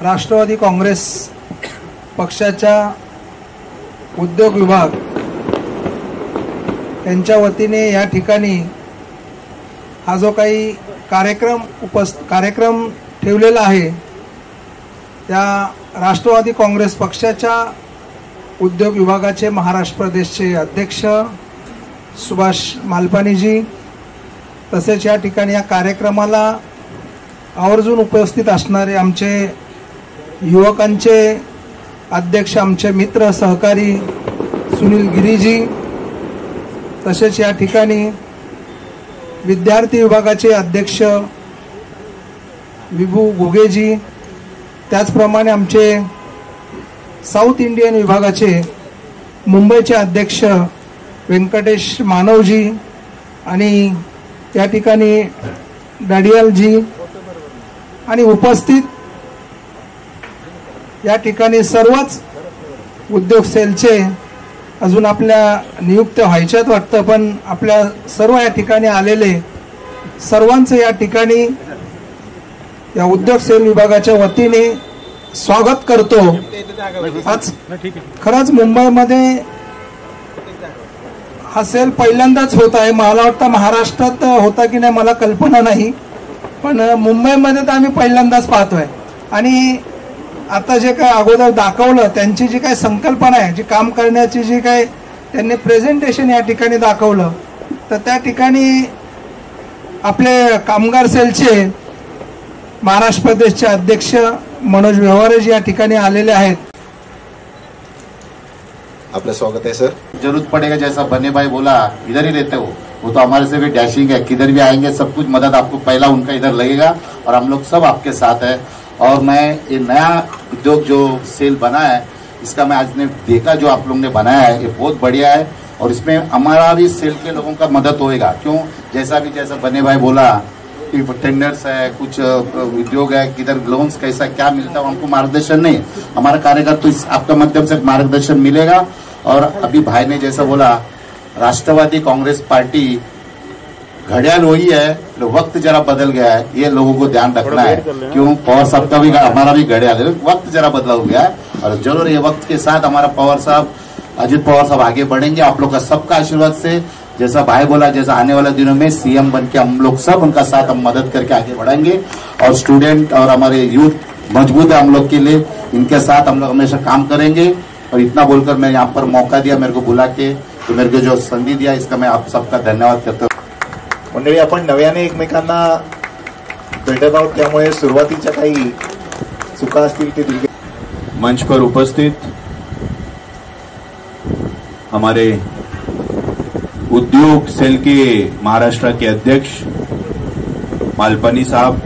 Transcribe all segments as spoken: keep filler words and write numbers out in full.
राष्ट्रवादी काँग्रेस पक्षाच्या उद्योग विभाग यांच्या वतीने या ठिकाणी हा जो काही कार्यक्रम उपस् कार्यक्रम ठेवलेला आहे त्या राष्ट्रवादी काँग्रेस पक्षाच्या उद्योग विभागाचे महाराष्ट्र प्रदेशचे अध्यक्ष सुभाष मालपानीजी, तसेच या ठिकाणी या कार्यक्रमाला आवर्जून उपस्थित असणारे आमचे युवकांचे अध्यक्ष, आमचे मित्र सहकारी सुनील गिरीजी, तसेच या ठिकाणी विद्यार्थी विभागाचे अध्यक्ष विभू घुगेजी, त्याचप्रमाणे आमचे साऊथ इंडियन विभागाचे मुंबईचे अध्यक्ष व्यंकटेश मानवजी आणि या ठिकाणी डाडियालजी आणि उपस्थित या ठिकाणी सर्वच उद्योग सेलचे अजून आपल्या नियुक्त व्हायच्यात वाटतं, पण आपल्या सर्व या ठिकाणी आलेले सर्वांचं या ठिकाणी या उद्योग सेल विभागाच्या वतीने स्वागत करतो। आज खरंच मुंबईमध्ये हा सेल पहिल्यांदाच होत आहे। मला वाटतं महाराष्ट्रात होता की नाही मला कल्पना नाही, पण मुंबईमध्ये तर आम्ही पहिल्यांदाच पाहतोय। आणि आता जे काय अगोदर दाखवलं त्यांची जी काय संकल्पना आहे, जी काम करण्याची जी काय त्यांनी प्रेझेंटेशन या ठिकाणी दाखवलं, तर त्या ठिकाणी आपले कामगार सेलचे महाराष्ट्र प्रदेशचे अध्यक्ष मनोज व्यवहारेजी या ठिकाणी आलेले आहेत। आपका स्वागत है सर। जरूरत पड़ेगा जैसा बने भाई बोला इधर ही रहते हो, वो तो हमारे से भी डैशिंग है, किधर भी आएंगे सब कुछ मदद आपको पहला उनका इधर लगेगा और हम लोग सब आपके साथ है। और मैं ये नया उद्योग जो सेल बना है इसका मैं आज ने देखा जो आप लोगों ने बनाया है ये बहुत बढ़िया है और इसमें हमारा भी सेल के लोगों का मदद होएगा। क्यों जैसा भी जैसा बने भाई बोला कि टेंडर्स है, कुछ उद्योग है, किधर लोन्स कैसा क्या मिलता है, हमको मार्गदर्शन नहीं, हमारा कार्यकर्ता तो इस आपका माध्यम से मार्गदर्शन मिलेगा। और अभी भाई ने जैसा बोला राष्ट्रवादी कांग्रेस पार्टी घड़ियाल वही है, वक्त जरा बदल गया है, ये लोगों को ध्यान रखना है। क्यों पवार साहब का भी हमारा भी घड़ियाल है, वक्त जरा बदला हो गया है और जरूर ये वक्त के साथ हमारा पवार साहब अजित पवार साहब आगे बढ़ेंगे। आप लोग का सबका आशीर्वाद से जैसा भाई बोला, जैसा आने वाले दिनों में सीएम बन के हम लोग सब उनका साथ हम मदद करके आगे बढ़ाएंगे। और स्टूडेंट और हमारे यूथ मजबूत है हम लोग के लिए, इनके साथ हम लोग हमेशा काम करेंगे। और इतना बोलकर मैं यहाँ पर मौका दिया मेरे को बुला के, तो मेरे को जो संधि दिया इसका मैं आप सबका धन्यवाद करता हूँ। मंडळी आपण नव्याने एकमेकांना भेटत आहोत, त्यामुळे सुरुवातीच्या काही चुका असतील ते दूर। मंच पर उपस्थित हमारे उद्योग सेल के महाराष्ट्र के अध्यक्ष मालपानी साहब,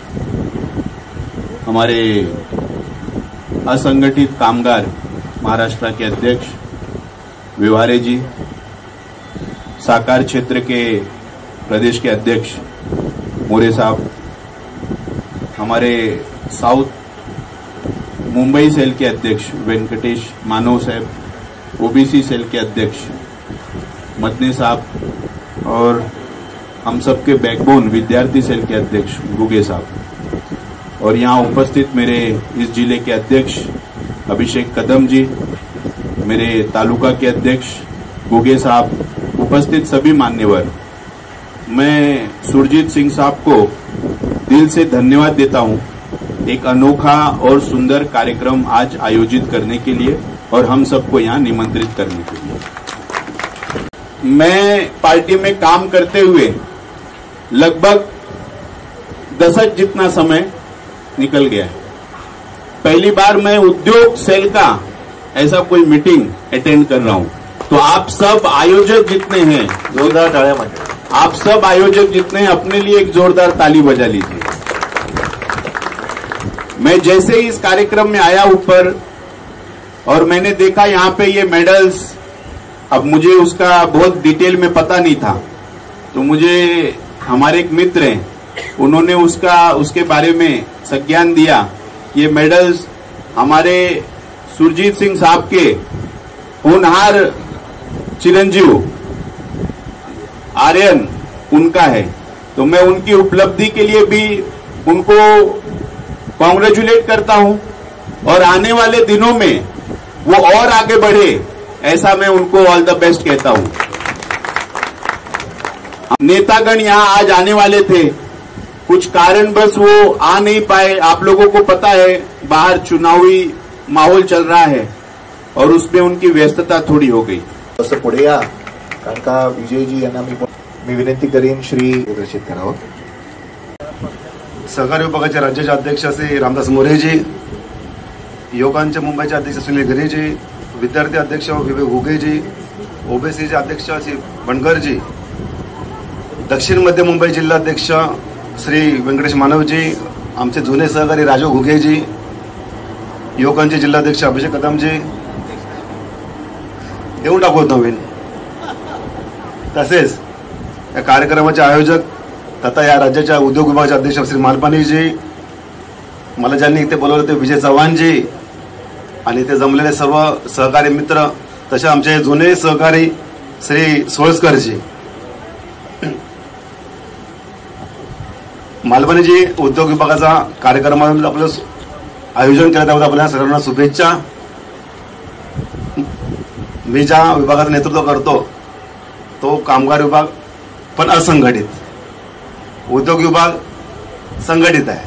हमारे असंगठित कामगार महाराष्ट्र के अध्यक्ष व्यवहारे जी, साकार क्षेत्र के प्रदेश के अध्यक्ष मोरे साहब, हमारे साउथ मुंबई सेल के अध्यक्ष वेंकटेश मानव साहब, ओबीसी सेल के अध्यक्ष मदनी साहब और हम सबके बैकबोन विद्यार्थी सेल के अध्यक्ष गुगे साहब, और यहाँ उपस्थित मेरे इस जिले के अध्यक्ष अभिषेक कदम जी, मेरे तालुका के अध्यक्ष गुगे साहब, उपस्थित सभी मान्यवर, मैं सुरजीत सिंह साहब को दिल से धन्यवाद देता हूँ एक अनोखा और सुंदर कार्यक्रम आज आयोजित करने के लिए और हम सबको यहाँ निमंत्रित करने के लिए। मैं पार्टी में काम करते हुए लगभग दशक जितना समय निकल गया है। पहली बार मैं उद्योग सेल का ऐसा कोई मीटिंग अटेंड कर रहा हूं, तो आप सब आयोजक जितने हैं, जोरदार तालियां बजाएं। आप सब आयोजक जितने हैं अपने लिए एक जोरदार ताली बजा लीजिए। मैं जैसे ही इस कार्यक्रम में आया ऊपर और मैंने देखा यहाँ पे ये मेडल्स, अब मुझे उसका बहुत डिटेल में पता नहीं था, तो मुझे हमारे एक मित्र हैं उन्होंने उसका उसके बारे में संज्ञान दिया। ये मेडल्स हमारे सुरजीत सिंह साहब के होनहार चिरंजीव आर्यन उनका है, तो मैं उनकी उपलब्धि के लिए भी उनको कांग्रेचुलेट करता हूं और आने वाले दिनों में वो और आगे बढ़े, ऐसा मैं उनको ऑल द बेस्ट कहता हूं। नेतागण यहां आज आने वाले थे, कुछ कारणवश वो आ नहीं पाए। आप लोगों को पता है बाहर चुनावी माहौल चल रहा है और उसमें उनकी व्यस्तता थोडी हो गई। तसं पुढे या, कारण का विजयजी यांना मी मी विनंती करीन श्री प्रदर्शित करावं। सहकारी विभागाचे राज्याचे अध्यक्ष श्री रामदास मोरेजी, युवकांचे मुंबईचे अध्यक्ष सुनील गिरीजी, विद्यार्थी अध्यक्ष विवेक हुगेजी, ओबीसीचे अध्यक्ष श्री बनगरजी, दक्षिण मध्य मुंबई जिल्हाध्यक्ष श्री व्यंकटेश मानवजी, आमचे जुने सहकारी राजू घुगेजी, युवकांचे जिल्हाध्यक्ष अभिषेक कदमजी, देऊन टाकू नवीन, तसेच या कार्यक्रमाचे आयोजक तथा या राज्याच्या उद्योग विभागाचे अध्यक्ष श्री मालपानीजी, मला ज्यांनी इथे बोलवलं ते विजय चव्हाणजी आणि इथे जमलेले सर्व सहकारी मित्र, तसे आमचे जुने सहकारी श्री सोळसकरजी। मालपानीजी उद्योग विभागाचा कार्यक्रमामध्ये आपलं आयोजन केलं त्याबद्दल आपल्या सर्वांना शुभेच्छा। मी ज्या विभागाचं नेतृत्व करतो तो कामगार विभाग पण असंघटित, उद्योग विभाग संघटित आहे।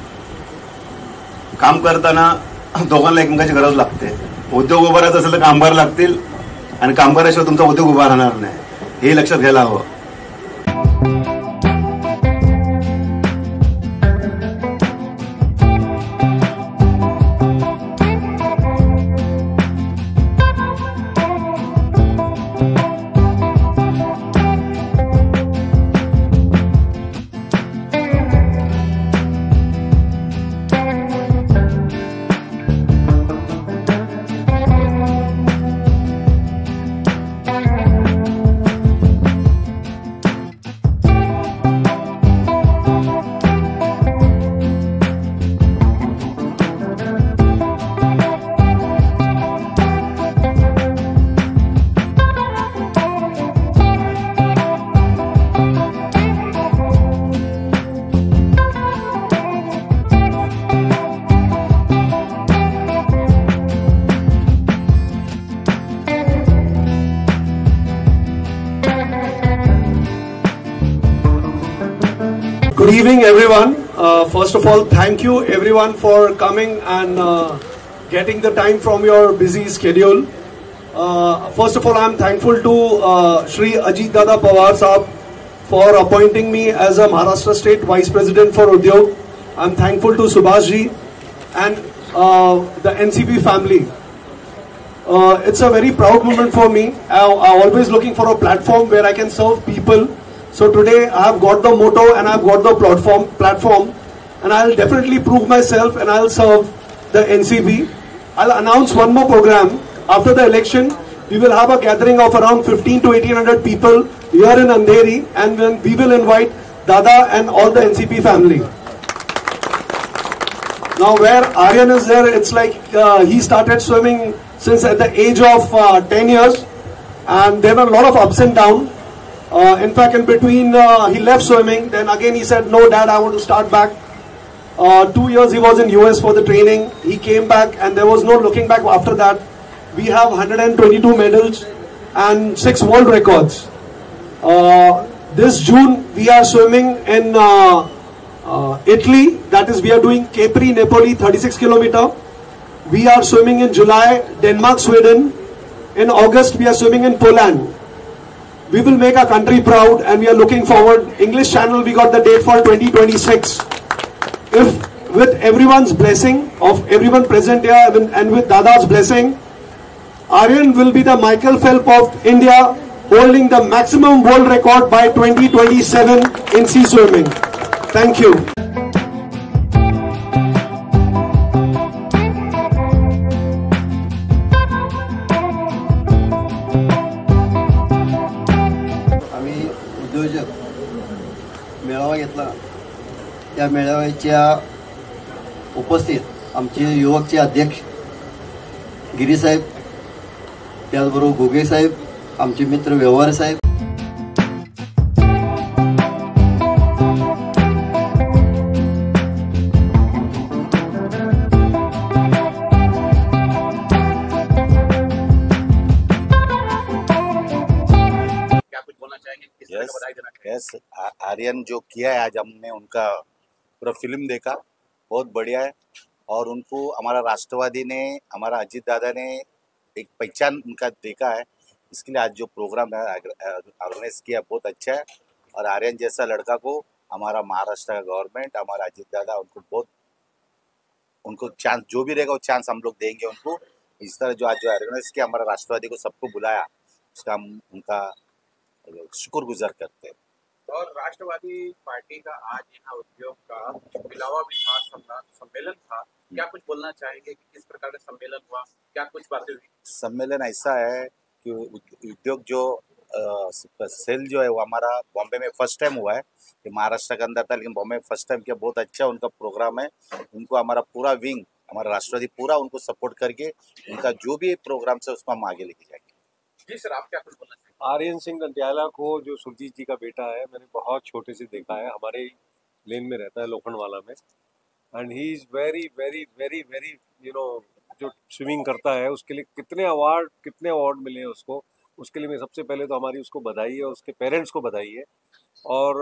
काम करताना दोघांना एकमेकांची गरज लागते। उद्योग उभारायचा असेल तर कामगार लागतील आणि कामगाराशिवाय तुमचा उद्योग उभा राहणार नाही, हे लक्षात घ्यायला हवं। Good evening, everyone. Uh, first of all, thank you everyone for coming and uh, getting the time from your busy schedule. Uh, first of all, I am thankful to uh, Shri Ajit Dada Pawar Saab for appointing me as a Maharashtra State Vice President for Udyog. I am thankful to Subhash ji and uh, the N C P family. Uh, it's a very proud moment for me. I, I'm always looking for a platform where I can serve people. So today I have got the motto and I have got the platform, platform, and I'll definitely prove myself and I'll serve the N C P. I'll announce one more program. After the election, we will have a gathering of around fifteen to eighteen hundred people here in Andheri, and then we will invite Dada and all the N C P family. Now where Aryan is there, it's like uh, he started swimming since at the age of uh, ten years, and there were a lot of ups and downs. Uh, in fact, in between, uh, he left swimming. Then again, he said, "No, Dad, I want to start back." Uh, two years he was in U S for the training. He came back, and there was no looking back after that. We have one hundred twenty-two medals and six world records. Uh, this June, we are swimming in uh, uh, Italy. That is, we are doing Capri Napoli, thirty-six kilometer. We are swimming in July, Denmark, Sweden. In August, we are swimming in Poland. We will make our country proud, and we are looking forward. English Channel, we got the date for twenty twenty-six. If with everyone's blessing of everyone present here and with Dada's blessing, Aryan will be the Michael Phelps of India, holding the maximum world record by twenty twenty-seven in sea swimming. Thank you. मेळावा घेतला, त्या मेळाव्याच्या उपस्थित आमचे युवकचे अध्यक्ष गिरी साहेब, त्याचबरोबर घुगे साहेब, आमचे मित्र व्यवहार साहेब, yes, Aryan जो किया है आज हमने उनका पूरा फिल्म देखा, बहुत बढ़िया है। और उनको हमारा राष्ट्रवादी ने, हमारा अजीत दादा ने एक पहचान उनका देखा है, इसके लिए आज जो प्रोग्राम है ऑर्गेनाइज किया बहुत अच्छा है। और आर्यन जैसा लड़का को हमारा महाराष्ट्र का गवर्नमेंट, हमारा अजीत दादा उनको बहुत, उनको चांस जो भी रहेगा वो चांस हम लोग देंगे उनको। इस तरह जो आज जो ऑर्गेनाइज किया हमारा राष्ट्रवादी को सबको बुलाया, उसका हम उनका शुक्रगुजार करते हैं। और राष्ट्रवादी पार्टी का आज यहाँ उद्योग का मिलावा भी था, सम्मेलन था, क्या कुछ बोलना चाहेंगे कि किस प्रकार का सम्मेलन हुआ, क्या कुछ बातें हुई? सम्मेलन ऐसा है कि उद्योग जो आ, सेल जो है वो हमारा बॉम्बे में फर्स्ट टाइम हुआ है, कि महाराष्ट्र के अंदर था लेकिन बॉम्बे में फर्स्ट टाइम किया, बहुत अच्छा उनका प्रोग्राम है। उनको हमारा पूरा विंग, हमारा राष्ट्रवादी पूरा उनको सपोर्ट करके उनका जो भी प्रोग्राम है उसको हम आगे लेके जाएंगे। जी सर, आप क्या कुछ बोलना चाहेंगे? आर्यन सिंह नंदियाला को, जो सुरजीत जी का बेटा है, मैंने बहुत छोटे से देखा है, हमारे लेन में रहता है लोखंडवाला में, and he is very very very very you know, जो स्विमिंग करता है उसके लिए कितने अवार्ड कितने अवार्ड मिले हैं उसको, उसके लिए मैं सबसे पहले तो हमारी उसको बधाई है और उसके पेरेंट्स को बधाई है। और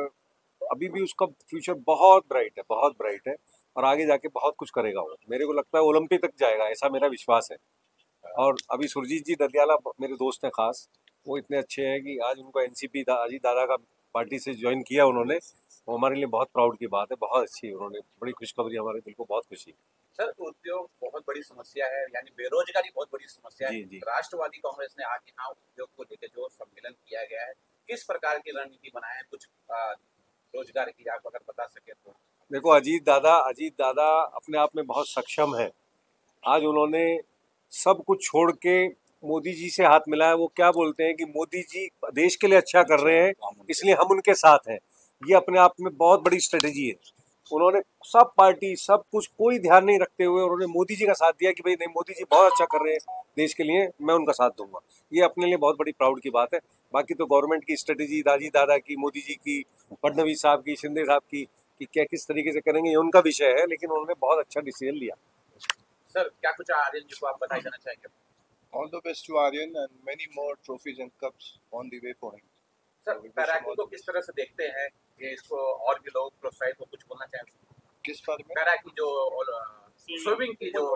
अभी भी उसका फ्यूचर बहुत ब्राइट है, बहुत ब्राइट है, और आगे जाके बहुत कुछ करेगा वो। मेरे को लगता है ओलंपिक तक जाएगा, ऐसा मेरा विश्वास है। और अभी सुरजीत जी ददियाला मेरे दोस्त हैं खास, वो इतने अच्छे हैं कि आज उनको एनसीपी दा, अजीत दादा का पार्टी से ज्वाइन किया उन्होंने, वो हमारे लिए बहुत प्राउड की बात है, बहुत अच्छी उन्होंने, बड़ी खुशखबरी, हमारे दिल को बहुत खुशी। सर, उद्योग बहुत बड़ी समस्या है, यानी बेरोजगारी बहुत बड़ी समस्या है। राष्ट्रवादी कांग्रेस ने आज यहाँ उद्योग को लेकर जो सम्मेलन किया गया है, किस प्रकार की रणनीति बनाए, कुछ रोजगार की आप अगर बता सके तो? देखो, अजीत दादा अजीत दादा अपने आप में बहुत सक्षम है। आज उन्होंने सब कुछ छोड़ के मोदी जी से हाथ मिलाया। वो क्या बोलते हैं कि मोदी जी देश के लिए अच्छा कर रहे हैं, इसलिए हम उनके साथ हैं। ये अपने आप में बहुत बड़ी स्ट्रेटेजी है। उन्होंने सब पार्टी, सब कुछ, कोई ध्यान नहीं रखते हुए उन्होंने मोदी जी का साथ दिया कि भाई नहीं, मोदी जी बहुत अच्छा कर रहे हैं देश के लिए, मैं उनका साथ दूंगा। ये अपने लिए बहुत बड़ी प्राउड की बात है। बाकी तो गवर्नमेंट की स्ट्रेटेजी, दादी दादा की, मोदी जी की, फडणवीस साहब की, शिंदे साहब की, कि क्या किस तरीके से करेंगे, ये उनका विषय है, लेकिन उन्होंने बहुत अच्छा डिसीजन लिया। सर, क्या कुछ आर्यन जी को आप बधाई देना चाहेंगे? All the best to Aryan and many more trophies and cups on the way for him. Sir, तैराकी को किस तरह से देखते हैं, ये इसको और भी लोग प्रोत्साहित, को कुछ बोलना चाहेंगे? किस बारे में? तैराकी जो और स्विमिंग की जो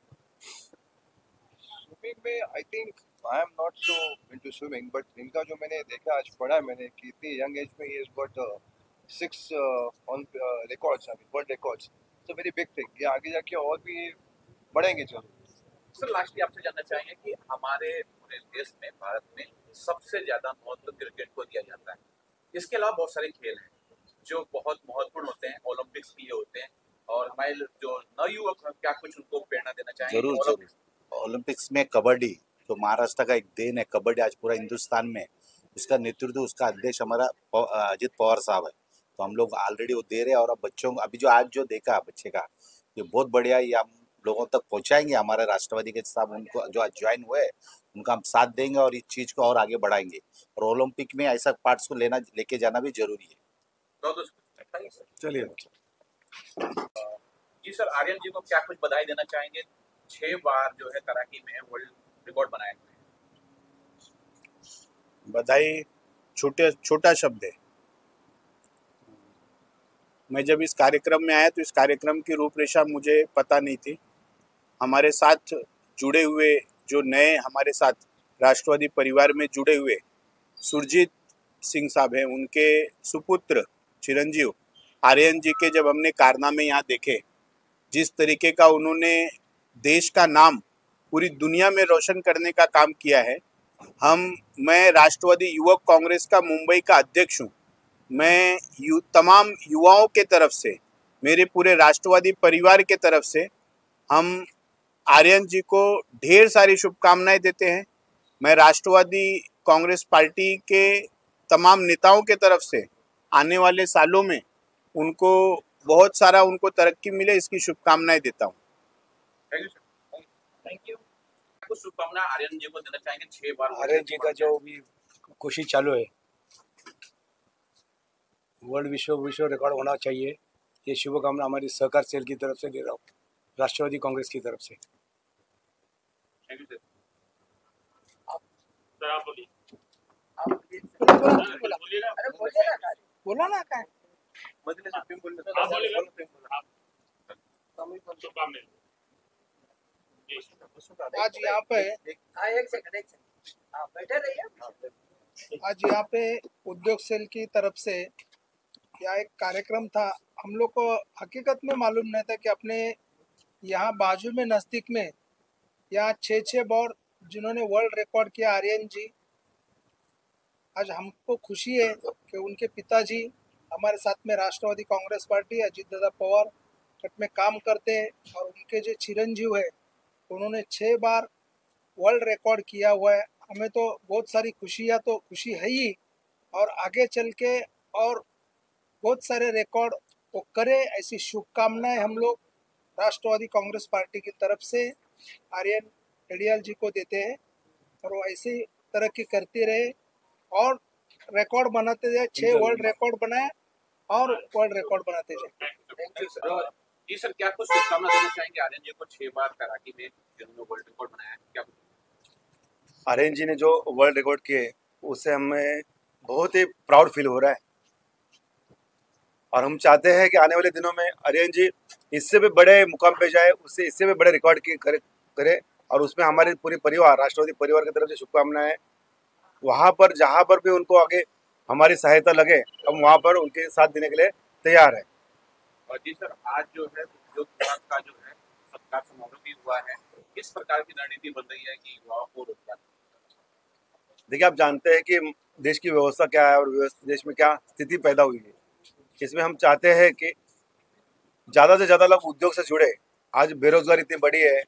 स्विमिंग में I think I am not so into swimming, but इनका जो मैंने देखा, आज पढ़ा मैंने कि इतनी यंग एज में ही has got six on records, I mean world records. तो वेरी बिग थिंग, ये आगे जाके और भी बढ़ेंगे जरूर। सर, लास्टली आपसे जानना चाहेंगे कि हमारे पूरे देश में, भारत में सबसे ज्यादा महत्व क्रिकेट को दिया जाता है। इसके अलावा बहुत सारे खेल हैं जो बहुत महत्वपूर्ण होते हैं, ओलंपिक्स भी होते हैं, और हमारे जो नवयुवक हैं, क्या कुछ उनको प्रेरणा देना चाहेंगे? जरूर जरूर। ओलंपिक्स में कबड्डी, जो महाराष्ट्र का एक देन है, कबड्डी आज पूरा हिंदुस्तान में, उसका नेतृत्व, उसका अध्यक्ष हमारा अजीत पवार साहब है। तो हम लोग ऑलरेडी वो दे रहे हैं, और अब बच्चों को अभी जो आज जो देखा बच्चे का, ये बहुत बढ़िया, ये हम लोगों तक पहुंचाएंगे। हमारे राष्ट्रवादी के साथ उनको जो आज ज्वाइन हुए, उनका हम साथ देंगे और इस चीज को और आगे बढ़ाएंगे। और ओलंपिक में ऐसा पार्ट्स को लेना लेके जाना भी जरूरी है। चलिए जी सर, आर्यन जी को क्या कुछ बधाई देना चाहेंगे? छह बार जो है तैराकी में वर्ल्ड रिकॉर्ड बनाए हुए हैं। बधाई छोटे छोटा शब्द है। मैं जब इस कार्यक्रम में आया तो इस कार्यक्रम की रूपरेखा मुझे पता नहीं थी। हमारे साथ जुड़े हुए जो नए हमारे साथ राष्ट्रवादी परिवार में जुड़े हुए सुरजीत सिंह साहब हैं, उनके सुपुत्र चिरंजीव आर्यन जी के जब हमने कारनामे यहाँ देखे, जिस तरीके का उन्होंने देश का नाम पूरी दुनिया में रोशन करने का काम किया है। हम मैं राष्ट्रवादी युवक कांग्रेस का मुंबई का अध्यक्ष हूँ। मैं यु, तमाम युवाओं के तरफ से, मेरे पूरे राष्ट्रवादी परिवार के तरफ से हम आर्यन जी को ढेर सारी शुभकामनाएं देते हैं। मैं राष्ट्रवादी कांग्रेस पार्टी के तमाम नेताओं के तरफ से आने वाले सालों में उनको बहुत सारा उनको तरक्की मिले, इसकी शुभकामनाएं देता हूँ। Thank you sir. Thank you. कुछ शुभकामना आर्यन जी को देना चाहेंगे? छह बार आर्यन जी का जो भी कोशिश चालू है, वर्ल्ड विश्व विश्व रिकॉर्ड होना चाहिए, ये शुभकामना हमारी सहकार सेल की तरफ से दे रहा हूँ, राष्ट्रवादी कांग्रेस की तरफ से। Thank you sir. आप सर आप बोलिए। बोला ना काय आज यहाँ पे एक सेकंड एक सेकंड बैठे रहिए। आज यहाँ पे उद्योग सेल की तरफ से यह एक कार्यक्रम था। हम लोग को हकीकत में मालूम नहीं था कि अपने यहाँ बाजू में नज़दीक में यहाँ छः छः बार जिन्होंने वर्ल्ड रिकॉर्ड किया, आर्यन जी, आज हमको खुशी है कि उनके पिताजी हमारे साथ में राष्ट्रवादी कांग्रेस पार्टी अजीत दादा पवार कट में काम करते हैं और उनके जो चिरंजीव है उन्होंने छः बार वर्ल्ड रिकॉर्ड किया हुआ है। हमें तो बहुत सारी खुशियाँ तो खुशी है ही, और आगे चल के और बहुत सारे रिकॉर्ड वो करे, ऐसी शुभकामनाएं हम लोग राष्ट्रवादी कांग्रेस पार्टी की तरफ से आर्यन एडियाल जी को देते हैं और वो ऐसे ही तरक्की करते रहे और रिकॉर्ड बनाते जाए। छः वर्ल्ड रिकॉर्ड बनाए और वर्ल्ड रिकॉर्ड बनाते जाए। Thank you sir. जी सर, क्या कुछ शुभकामना देना चाहेंगे आर्यन जी को छह बार तैराकी में जिन्होंने वर्ल्ड रिकॉर्ड बनाया है? क्या आर्यन जी ने जो वर्ल्ड रिकॉर्ड किए उससे हमें बहुत ही प्राउड फील हो रहा है और हम चाहते हैं कि आने वाले दिनों में आर्यन जी इससे भी बड़े मुकाम पे जाए, उससे इससे भी बड़े रिकॉर्ड की करे, करे और उसमें हमारे पूरे परिवार राष्ट्रवादी परिवार की तरफ से शुभकामनाएं। वहाँ पर जहाँ पर भी उनको आगे हमारी सहायता लगे हम वहाँ पर उनके साथ देने के लिए तैयार है। और जी सर, आज जो है उद्योग विभाग का जो है सत्कार समारोह भी हुआ है, किस प्रकार की रणनीति बन रही है कि युवाओं को रोजगार? देखिए, आप जानते हैं कि देश की व्यवस्था क्या है और देश में क्या स्थिति पैदा हुई है। इसमें हम चाहते हैं कि ज़्यादा से ज़्यादा लोग उद्योग से जुड़े। आज बेरोजगारी इतनी बड़ी है,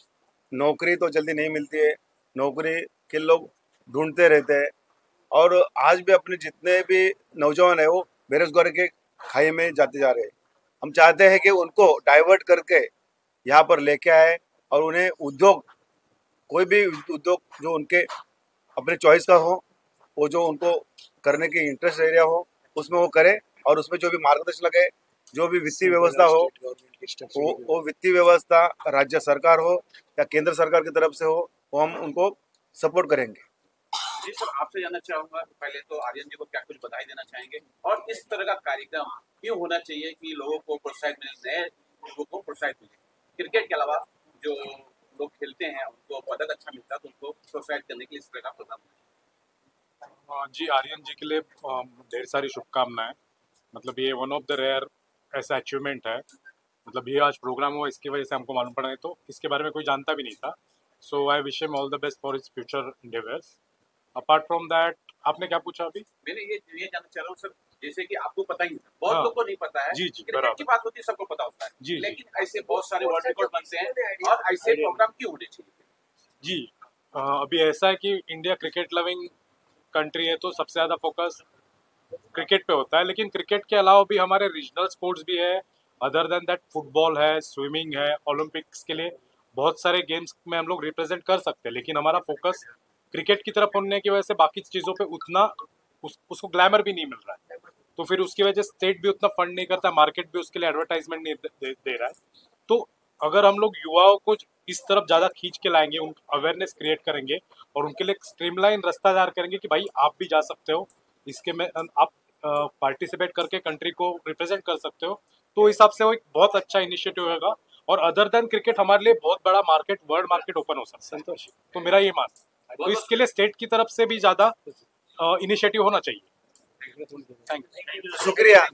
नौकरी तो जल्दी नहीं मिलती है, नौकरी के लोग ढूंढते रहते हैं और आज भी अपने जितने भी नौजवान है वो बेरोजगारी के खाई में जाते जा रहे हैं। हम चाहते हैं कि उनको डाइवर्ट करके यहाँ पर लेके आए और उन्हें उद्योग, कोई भी उद्योग जो उनके अपने चॉइस का हो, वो जो उनको करने की इंटरेस्ट एरिया हो उसमें वो करे और उसमें जो भी मार्गदर्शन लगे, जो भी वित्तीय व्यवस्था हो वो वो वित्तीय व्यवस्था राज्य सरकार हो या केंद्र सरकार की तरफ से हो, वो हम उनको सपोर्ट करेंगे। जी सर, आपसे जानना चाहूंगा, पहले तो आर्यन जी को क्या कुछ बधाई देना चाहेंगे और इस तरह का कार्यक्रम क्यों होना चाहिए कि लोगों को प्रोत्साहित मिले, नए लोगों को प्रोत्साहित मिले? क्रिकेट के अलावा जो लोग खेलते हैं उनको पदक अच्छा मिलता है तो उनको प्रोत्साहित करने के लिए इस तरह का प्रोग्राम। जी, आर्यन जी के लिए ढेर सारी शुभकामनाएं। मतलब ये वन ऑफ द रेयर ऐसा अचीवमेंट है, मतलब ये आज प्रोग्राम हुआ इसकी वजह से हमको मालूम पड़ा, नहीं तो इसके बारे में कोई जानता भी नहीं था। So I wish him all the best for his future endeavours. Apart from that, आपने क्या पूछा अभी? मैंने ये ये जानना चाह रहा हूँ सर, जैसे कि आपको पता ही है, बहुत लोगों को नहीं पता है। जी जी, क्रिकेट की बात होती है सबको पता होता है, जी, लेकिन ऐसे बहुत सारे वर्ल्ड रिकॉर्ड बनते हैं और ऐसे प्रोग्राम क्यों होने चाहिए? जी, अभी ऐसा है कि इंडिया क्रिकेट लविंग कंट्री है तो सबसे ज़्यादा फोकस क्रिकेट पे होता है, लेकिन क्रिकेट के अलावा भी हमारे रीजनल स्पोर्ट्स भी है। अदर देन दैट फुटबॉल है, स्विमिंग है, ओलंपिक्स के लिए बहुत सारे गेम्स में हम लोग रिप्रेजेंट कर सकते हैं, लेकिन हमारा फोकस क्रिकेट की तरफ होने की वजह से बाकी चीज़ों पे उतना उस, उसको ग्लैमर भी नहीं मिल रहा है, तो फिर उसकी वजह से स्टेट भी उतना फंड नहीं करता, मार्केट भी उसके लिए एडवर्टाइजमेंट नहीं दे, दे, दे रहा है। तो अगर हम लोग युवाओं को इस तरफ ज़्यादा खींच के लाएंगे, उन अवेयरनेस क्रिएट करेंगे और उनके लिए स्ट्रीमलाइन रास्ता तैयार करेंगे कि भाई आप भी जा सकते हो, इसके में आप पार्टिसिपेट करके कंट्री को रिप्रेजेंट कर सकते हो, तो हिसाब से वो एक बहुत अच्छा इनिशिएटिव होगा। और अदर देन क्रिकेट हमारे लिए बहुत बड़ा मार्केट, वर्ल्ड मार्केट ओपन हो सकता है। संतोष, तो मेरा ये मान, तो इसके लिए स्टेट की तरफ से भी ज़्यादा इनिशिएटिव होना चाहिए। थैंक यू, शुक्रिया,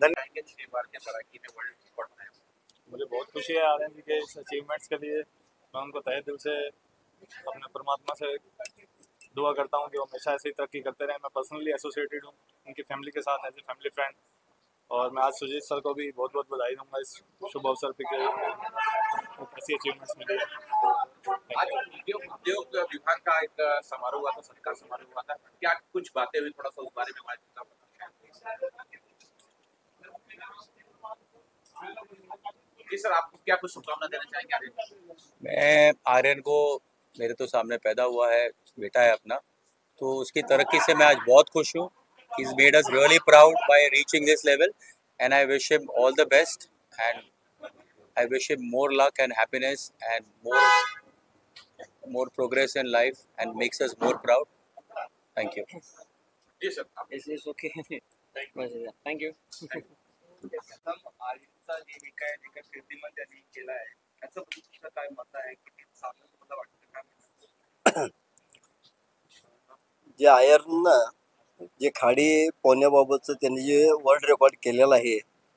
मुझे बहुत खुशी है आर्यन जी के इस अचीवमेंट्स के लिए। मैं उनको तहे दिल से अपने परमात्मा से दुआ करता हूँ कि वो हमेशा ऐसे ही तरक्की करते रहें। मैं पर्सनली एसोसिएटेड हूँ उनकी फैमिली के साथ, एज ए फैमिली फ्रेंड, और मैं आज सुजीत सर को भी बहुत बहुत बधाई दूंगा इस शुभ अवसर पर ऐसी अचीवमेंट्स मिली। आज उद्योग उद्योग विभाग का एक समारोह हुआ था, सत्कार समारोह हुआ था, क्या कुछ बातें हुई, थोड़ा सा उस बारे में हमारे जी सर, आप क्या कुछ शुभकामना देना चाहेंगे आर्यन? मैं आर्यन को, मेरे तो सामने पैदा हुआ है, बेटा है अपना, तो उसकी तरक्की से मैं आज बहुत खुश हूँ। He's made us really proud by reaching this level, and I wish him all the best, and I wish him more luck and happiness and more more progress in life, and makes us more proud. Thank you. जी sir आप it's okay thank you आर्यनचा जे विकाय एका कीर्तिमान त्यांनी केला आहे त्याचं तुमचं काय मत आहे किती साधन तुम्हाला वाटतं काय जे आयर्न जे खाडी पोहण्याबाबतचं त्यांनी जे वर्ल्ड रेकॉर्ड केलेलं आहे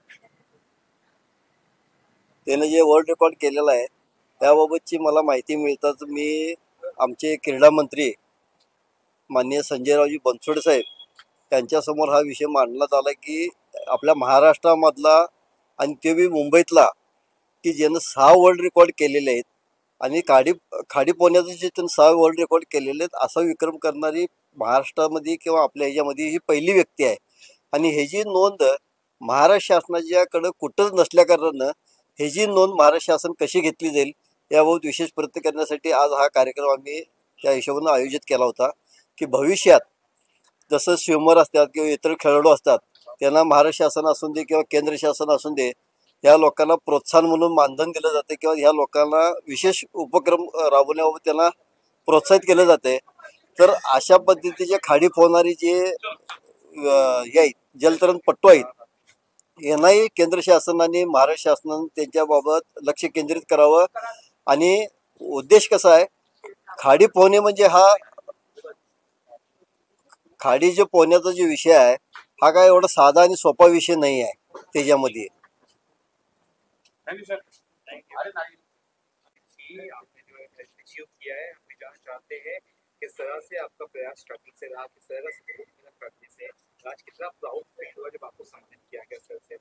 त्याने जे वर्ल्ड रेकॉर्ड केलेलं आहे त्याबाबतची मला माहिती मिळताच मी आमचे क्रीडा मंत्री माननीय संजयरावजी बनसोडे साहेब त्यांच्यासमोर हा विषय मांडण्यात आला की आपल्या महाराष्ट्रामधला आणि ते बी मुंबईतला की ज्यानं सहा वर्ल्ड रेकॉर्ड केलेले आहेत आणि खाडी खाडी पोहण्याचं जे त्यांनी सहा वर्ल्ड रेकॉर्ड केलेले आहेत असा विक्रम करणारी महाराष्ट्रामध्ये किंवा आपल्या ह्याच्यामध्ये ही पहिली व्यक्ती आहे आणि ह्याची नोंद महाराष्ट्र शासनाच्याकडं कुठंच नसल्याकारणानं ह्याची नोंद महाराष्ट्र शासन कशी घेतली जाईल याबाबत विशेष प्रयत्न करण्यासाठी आज हा कार्यक्रम आम्ही त्या हिशोबानं आयोजित केला होता की भविष्यात जसं स्विमर असतात किंवा इतर खेळाडू असतात त्यांना महाराष्ट्र शासन असून दे किंवा केंद्र शासन असून दे ह्या लोकांना प्रोत्साहन म्हणून मानधन दिलं जाते किंवा ह्या लोकांना विशेष उपक्रम राबवण्याबाबत त्यांना प्रोत्साहित केलं जाते तर अशा पद्धतीचे खाडी पोहणारी जे हे आहेत जलतरणपट्टू आहेत यांनाही केंद्र शासनाने महाराष्ट्र शासनाने त्यांच्याबाबत लक्ष केंद्रित करावं आणि उद्देश कसा आहे खाडी पोहणे म्हणजे हा खाडी जे पोहण्याचा जो विषय आहे हा काय एवढा साधा आणि सोपा विषय नाही आहे त्याच्यामध्ये थैंक यू सर अरे नारी आपने जो अचीव किया है हम जानना चाहते हैं किस तरह से आपका प्रयास स्टार्टिंग से रहा किस तरह से करने से आज कितना प्राउड फील हुआ जब आपको सम्मानित किया गया सर से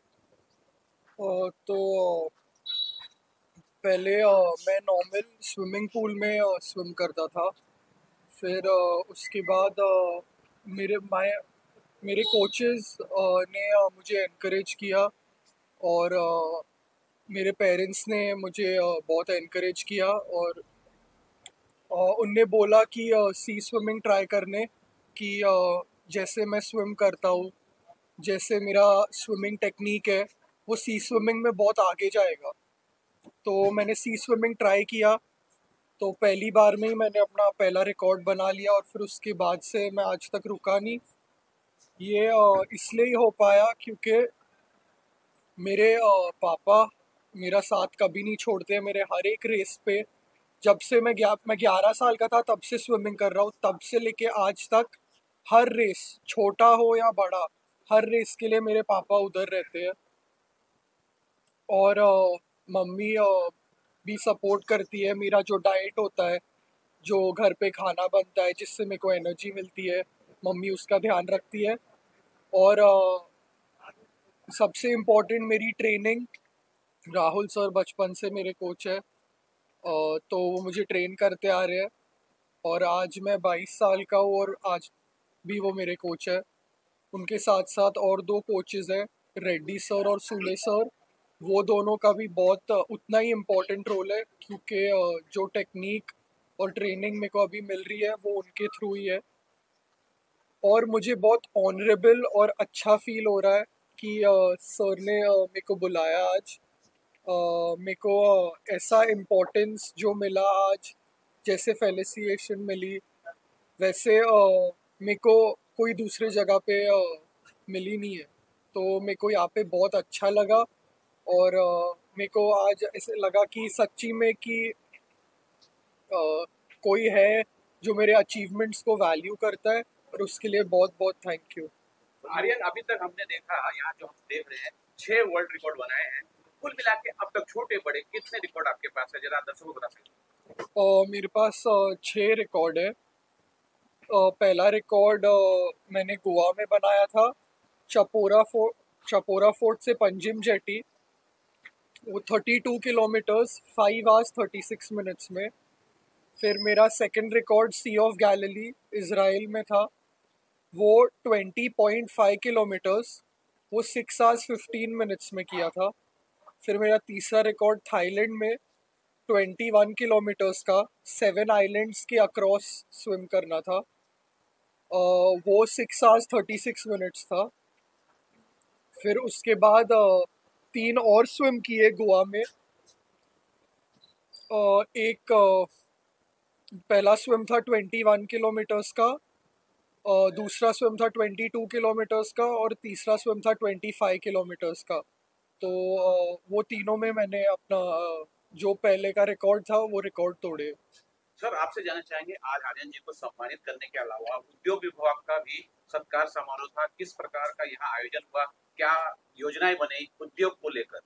तो पहले मैं नॉर्मल स्विमिंग पूल में स्विम करता था फिर उसके बाद मेरे माय मेरे कोचेस ने मुझे एनकरेज किया और मेरे पेरेंट्स ने मुझे बहुत एनकरेज किया और उनने बोला कि सी स्विमिंग ट्राई करने कि जैसे मैं स्विम करता हूँ जैसे मेरा स्विमिंग टेक्निक है वो सी स्विमिंग में बहुत आगे जाएगा तो मैंने सी स्विमिंग ट्राई किया तो पहली बार में ही मैंने अपना पहला रिकॉर्ड बना लिया और फिर उसके बाद से मैं आज तक रुका नहीं ये इसलिए ही हो पाया क्योंकि मेरे पापा मेरा साथ कभी नहीं छोड़ते मेरे हर एक रेस पे जब से मैं ग्या मैं ग्यारह साल का था तब से स्विमिंग कर रहा हूँ तब से लेके आज तक हर रेस छोटा हो या बड़ा हर रेस के लिए मेरे पापा उधर रहते हैं और मम्मी भी सपोर्ट करती है मेरा जो डाइट होता है जो घर पे खाना बनता है जिससे मेरे को एनर्जी मिलती है मम्मी उसका ध्यान रखती है और सबसे इम्पोर्टेंट मेरी ट्रेनिंग राहुल सर बचपन से मेरे कोच है तो वो मुझे ट्रेन करते आ रहे हैं और आज मैं बाईस साल का हूँ और आज भी वो मेरे कोच है उनके साथ साथ और दो कोचेज़ हैं रेड्डी सर और सूले सर वो दोनों का भी बहुत उतना ही इम्पोर्टेंट रोल है क्योंकि जो टेक्निक और ट्रेनिंग मेरे को अभी मिल रही है वो उनके थ्रू ही है और मुझे बहुत ऑनरेबल और अच्छा फील हो रहा है कि सर ने मेरे को बुलाया आज मेरे को ऐसा इम्पोर्टेंस जो मिला आज जैसे फेलिसिएशन मिली वैसे मेरे को कोई दूसरे जगह पे मिली नहीं है तो मेरे को यहाँ पे बहुत अच्छा लगा और मेरे को आज ऐसे लगा कि सच्ची में कि कोई है जो मेरे अचीवमेंट्स को वैल्यू करता है और उसके लिए बहुत बहुत थैंक यू। आर्यन अभी तक हमने देखा यहाँ जो हम देख रहे हैं छह वर्ल्ड रिकॉर्ड बनाए हैं कुल मिला के अब तक छोटे बड़े कितने रिकॉर्ड आपके पास है जरा दर्शकों को बता सकते हैं? मेरे पास छह रिकॉर्ड है। पहला रिकॉर्ड मैंने गोवा में बनाया था चपोरा फोर्ट चपोरा फोर्ट से पंजिम जेटी वो thirty two kilometres five hours thirty six minutes में। फिर मेरा second record sea of Galilee Israel में था वो ट्वेंटी पॉइंट फाइव किलोमीटर्स वो सिक्स आवर्स फिफ्टीन मिनट्स में किया था। फिर मेरा तीसरा रिकॉर्ड थाईलैंड में ट्वेंटी वन किलोमीटर्स का सेवन आइलैंड्स के अक्रॉस स्विम करना था uh, वो six hours thirty six minutes था। फिर उसके बाद uh, तीन और स्विम किए गोवा में। uh, एक uh, पहला स्विम था ट्वेंटी वन किलोमीटर्स का दूसरा स्विम था ट्वेंटी टू किलोमीटर्स का और तीसरा स्विम था ट्वेंटी फाइव किलोमीटर्स का। तो वो तीनों में मैंने अपना जो पहले का रिकॉर्ड था वो रिकॉर्ड तोड़े। सर आपसे जानना चाहेंगे, आज आर्यन जी को सम्मानित करने के अलावा उद्योग विभाग का भी सत्कार समारोह था, किस प्रकार का यहाँ आयोजन हुआ, क्या योजनाएं बनी उद्योग को लेकर?